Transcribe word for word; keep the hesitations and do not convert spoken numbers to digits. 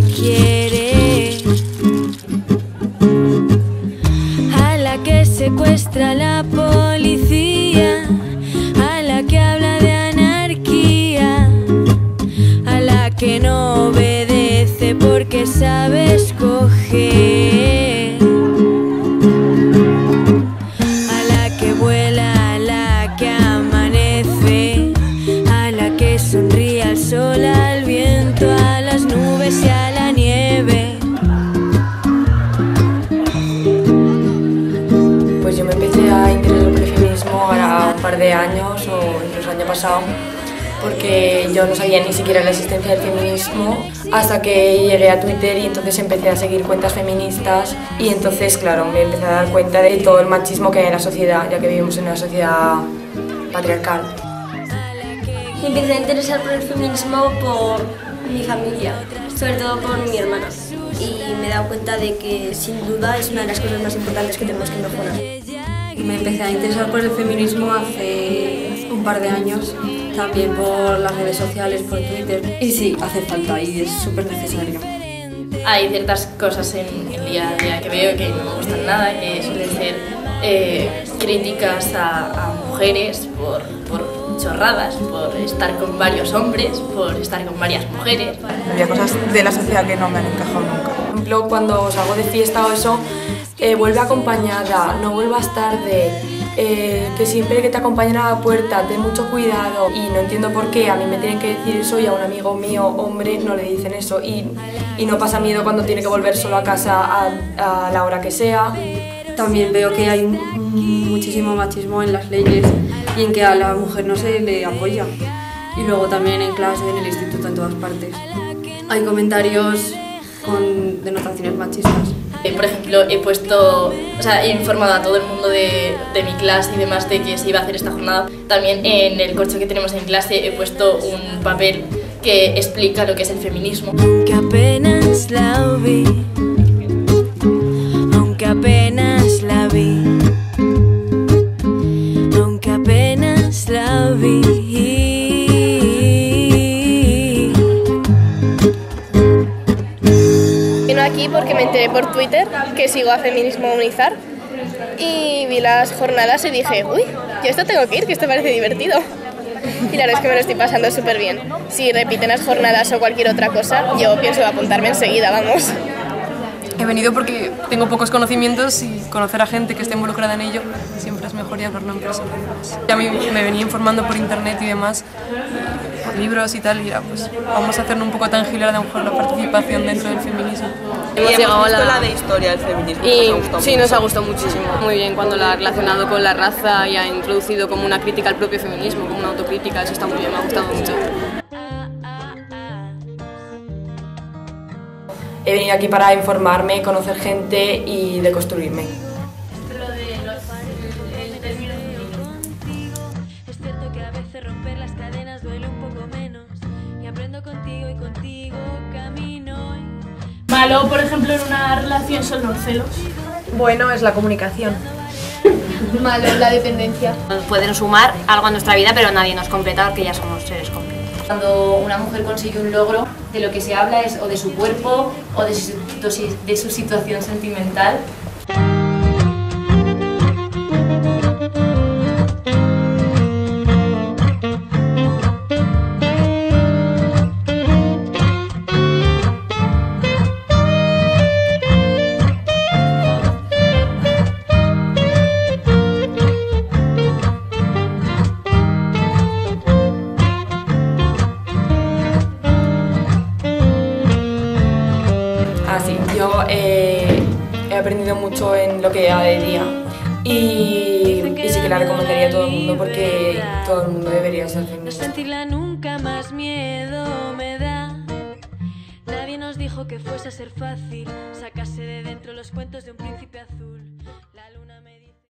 que quiere, a la que secuestra la policía, a la que habla de anarquía, a la que no obedece porque sabe escoger, a la que vuela, a la que amanece, a la que sonríe al sol, al viento, a las nubes y a la nieve. Pues yo me empecé a interesar por el feminismo ahora un par de años o incluso el año pasado, porque yo no sabía ni siquiera la existencia del feminismo hasta que llegué a Twitter y entonces empecé a seguir cuentas feministas y entonces, claro, me empecé a dar cuenta de todo el machismo que hay en la sociedad, ya que vivimos en una sociedad patriarcal. Me empecé a interesar por el feminismo por mi familia, sobre todo por mi hermana, y me he dado cuenta de que sin duda es una de las cosas más importantes que tenemos que mejorar. Me empecé a interesar por el feminismo hace un par de años, también por las redes sociales, por Twitter, y sí, hace falta y es súper necesario. Hay ciertas cosas en el día a día que veo que no me gustan nada, que suelen ser eh, críticas a, a mujeres por, por chorradas, por estar con varios hombres, por estar con varias mujeres. Había cosas de la sociedad que no me han encajado nunca. Por ejemplo, cuando salgo de fiesta o eso, eh, vuelve acompañada, no vuelvas tarde, eh, que siempre que te acompañen a la puerta, ten mucho cuidado. Y no entiendo por qué a mí me tienen que decir eso y a un amigo mío, hombre, no le dicen eso. Y, y no pasa miedo cuando tiene que volver solo a casa a, a la hora que sea. También veo que hay muchísimo machismo en las leyes y en que a la mujer no se le apoya. Y luego también en clase, en el instituto, en todas partes. Hay comentarios con denotaciones machistas. Eh, por ejemplo, he puesto, o sea, he informado a todo el mundo de, de mi clase y demás de que se iba a hacer esta jornada. También en el corcho que tenemos en clase he puesto un papel que explica lo que es el feminismo. Aunque apenas la vi, aunque apenas la vi, aunque apenas la vi. Vino aquí porque me enteré por Twitter que sigo a Feminismo Unizar y vi las jornadas y dije, uy, yo esto tengo que ir, que esto parece divertido. Y la verdad es que me lo estoy pasando súper bien. Si repiten las jornadas o cualquier otra cosa, yo pienso apuntarme enseguida, vamos. He venido porque tengo pocos conocimientos y conocer a gente que esté involucrada en ello siempre es mejor y hablarlo en persona. Y a mí me venía informando por internet y demás, por libros y tal, y era pues vamos a hacerlo un poco tangible a lo mejor la participación dentro del feminismo. Hemos llegado a la... la de historia del feminismo. Y nos sí, nos ha gustado muchísimo. Muy bien cuando la ha relacionado con la raza y ha introducido como una crítica al propio feminismo, como una autocrítica, eso está muy bien, me ha gustado mucho. He venido aquí para informarme, conocer gente y deconstruirme. Lo de los, el, el término contigo, es cierto que a veces romper las cadenas duele un poco menos y aprendo contigo y contigo camino. Malo, por ejemplo, en una relación son los celos. Bueno es la comunicación. Malo, la dependencia. Pueden sumar algo a nuestra vida, pero nadie nos completa porque ya somos seres completos. Cuando una mujer consigue un logro, de lo que se habla es o de su cuerpo o de su, de su situación sentimental. Así, yo eh, he aprendido mucho en lo que hago de día y, y sí que la recomendaría a todo el mundo porque todo el mundo debería ser feminista. No sentirla nunca más miedo me da. Nadie nos dijo que fuese a ser fácil sacarse de dentro los cuentos de un príncipe azul.